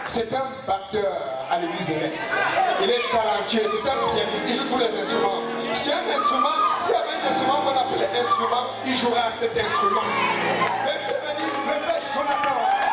C'est un batteur à l'église Élès. Il est talentueux, c'est un pianiste, il joue tous les instruments. C'est un instrument, s'il y avait un instrument qu'on appelait instrument, il jouera cet instrument. Laissez venir le frère Jonathan.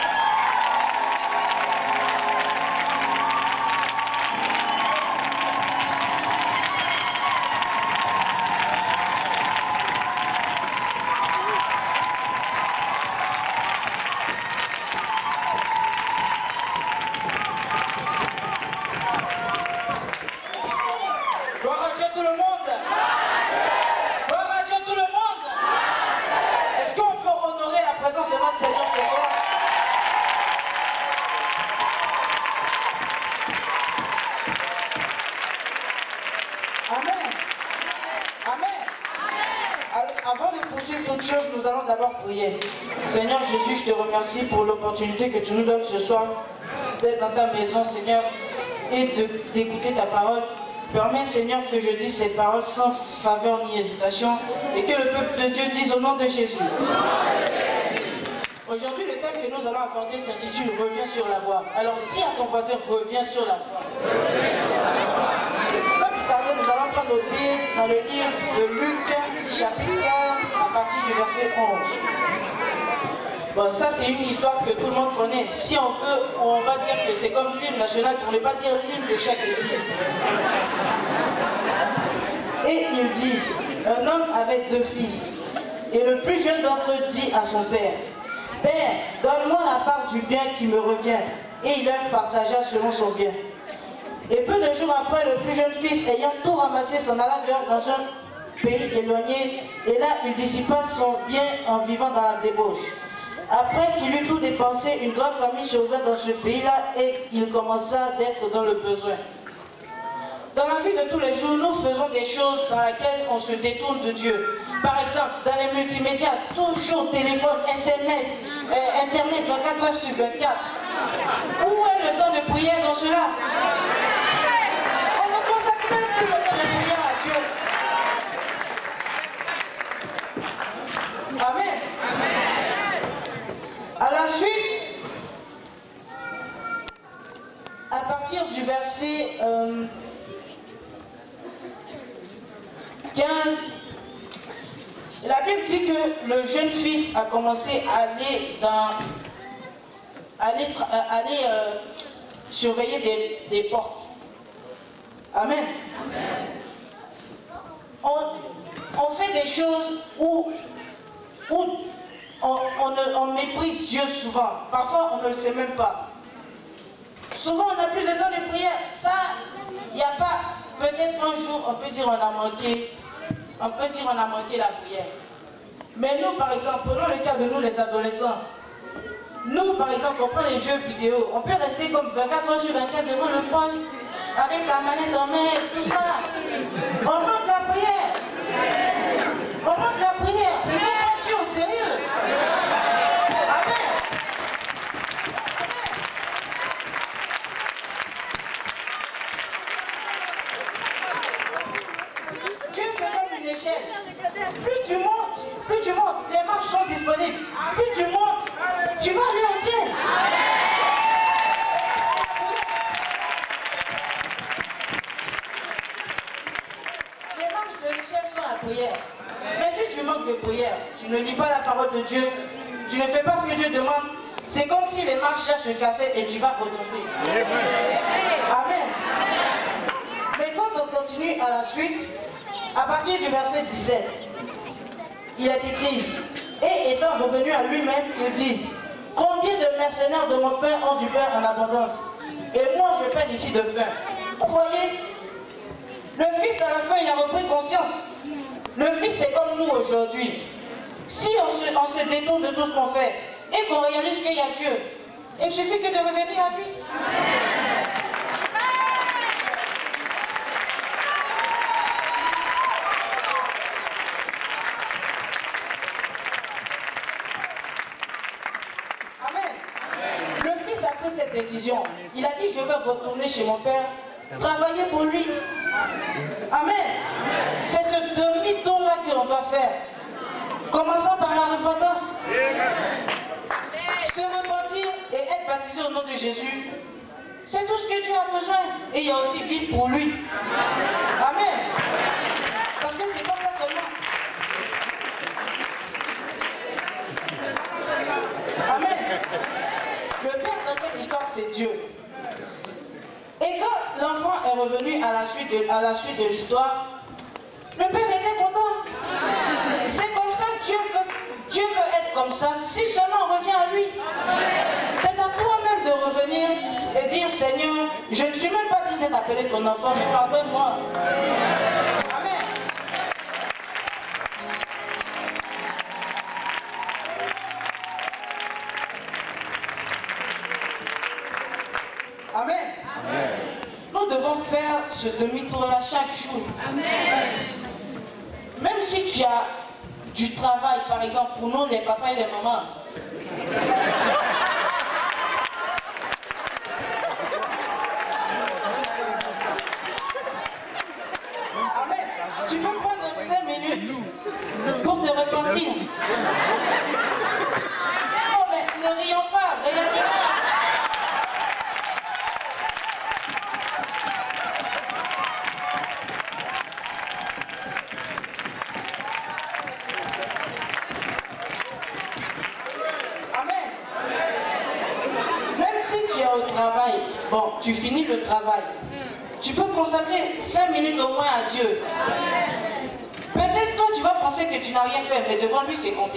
Nous allons d'abord prier. Seigneur Jésus, je te remercie pour l'opportunité que tu nous donnes ce soir d'être dans ta maison, Seigneur, et d'écouter ta parole. Permets, Seigneur, que je dise ces paroles sans faveur ni hésitation et que le peuple de Dieu dise au nom de Jésus. Aujourd'hui, le thème que nous allons aborder s'intitule « Reviens sur la voie ». Alors, dis à ton voisin « Reviens sur la voie ». Sans plus tarder, nous allons prendre nos Bibles dans le livre de Luc, chapitre 15, à partir du verset 11. Bon, ça c'est une histoire que tout le monde connaît. Si on veut, on va dire que c'est comme l'hymne national, pour ne pas dire l'hymne de chaque église. Et il dit, un homme avait 2 fils. Et le plus jeune d'entre eux dit à son père, « Père, donne-moi la part du bien qui me revient. » Et il leur partagea selon son bien. Et peu de jours après, le plus jeune fils, ayant tout ramassé, s'en alla dehors dans un pays éloigné, et là il dissipa son bien en vivant dans la débauche. Après qu'il eut tout dépensé, une grande famille survint dans ce pays-là et il commença d'être dans le besoin. Dans la vie de tous les jours, nous faisons des choses dans lesquelles on se détourne de Dieu. Par exemple, dans les multimédias, toujours téléphone, SMS, Internet 24 heures sur 24. Où est le temps de prière dans cela? On ne consacre même plus le temps de prière à Dieu. Amen. À la suite, à partir du verset 15, la Bible dit que le jeune fils a commencé à aller surveiller des portes. Amen. On fait des choses où on méprise Dieu souvent. Parfois, on ne le sait même pas. Souvent, on n'a plus de temps de prière. Ça, il n'y a pas... Peut-être un jour, on peut dire on a manqué la prière. Mais nous, par exemple, prenons le cas de nous, les adolescents. Nous, par exemple, on prend les jeux vidéo. On peut rester comme 24 heures sur 24 devant le poste, avec la manette en main, tout ça. On manque la prière. On manque la prière. Il faut prendre Dieu au sérieux. Amen. Dieu, c'est comme une échelle. Plus tu montes, les marches sont disponibles. Plus tu montes, tu vas aller au ciel. Les marches de l'échelle sont la prière. Mais si tu manques de prière, tu ne lis pas la parole de Dieu, tu ne fais pas ce que Dieu demande, c'est comme si les marches là se cassaient et tu vas retomber. Amen. Mais quand on continue à la suite, à partir du verset 17, il est écrit, et étant revenu à lui-même, il dit, combien de mercenaires de mon pain ont du pain en abondance, et moi je peine ici de faim. Vous voyez, le fils à la fin il a repris conscience. Le fils c'est comme nous aujourd'hui. Si on se détourne de tout ce qu'on fait et qu'on réalise qu'il y a Dieu, il ne suffit que de revenir à lui. Cette décision, il a dit je vais retourner chez mon père, travailler pour lui. Amen. C'est ce demi-tour là que l'on doit faire. Commençons par la repentance. Se repentir et être baptisé au nom de Jésus C'est tout ce que Dieu a besoin. Et il y a aussi vivre pour lui. Amen. Parce que c'est pas ça seulement. Amen. Le père dans cette histoire, c'est Dieu. Et quand l'enfant est revenu à la suite de l'histoire, le père était content. C'est comme ça que Dieu veut être comme ça, si seulement on revient à lui. C'est à toi-même de revenir et dire, Seigneur, je ne suis même pas digne d'appeler ton enfant, mais pardonne-moi. Amen. Amen. Nous devons faire ce demi-tour-là chaque jour. Amen. Même si tu as du travail, par exemple, pour nous, les papas et les mamans. Amen. Tu peux prendre 5 minutes pour te repentir. Non, mais ne rions pas, regardez. Au travail, bon, tu finis le travail, tu peux consacrer 5 minutes au moins à Dieu. Peut-être toi tu vas penser que tu n'as rien fait, mais devant lui c'est compté.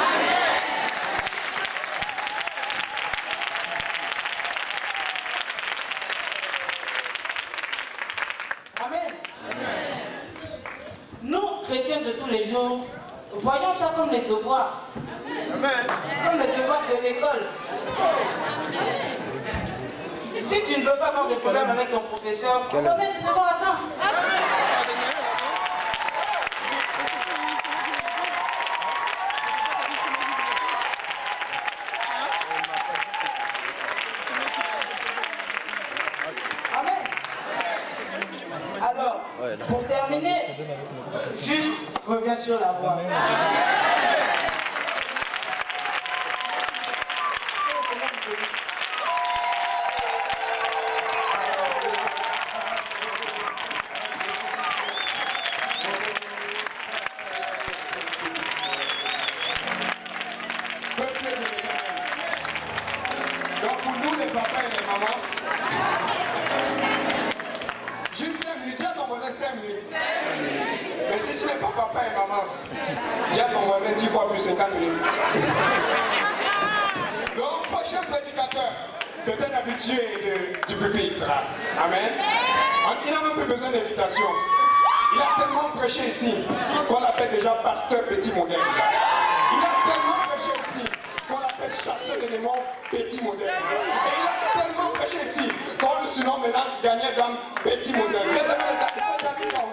Amen. Nous, chrétiens de tous les jours, voyons ça comme les devoirs. Amen. Comme les devoirs de l'école. Si tu ne veux pas avoir de problème avec ton professeur, on va mettre devant à temps. Amen. Alors, pour terminer, juste reviens sur la voie. Donc pour nous les papas et les mamans, juste 5 minutes, dis à ton voisin 5 minutes. Mais si tu n'es pas papa et maman, dis à ton voisin 10 fois plus 50 minutes. Donc prochain prédicateur, c'est un habitué du pupitre. Amen. Il n'a même plus besoin d'invitation. Il a tellement prêché ici qu'on l'appelle déjà pasteur petit modèle. Il a tellement prêché ici qu'on l'appelle chasseur de démons petit modèle. Et il a tellement prêché ici qu'on le surnomme maintenant gagnant d'âme petit modèle. Mais c'est pas le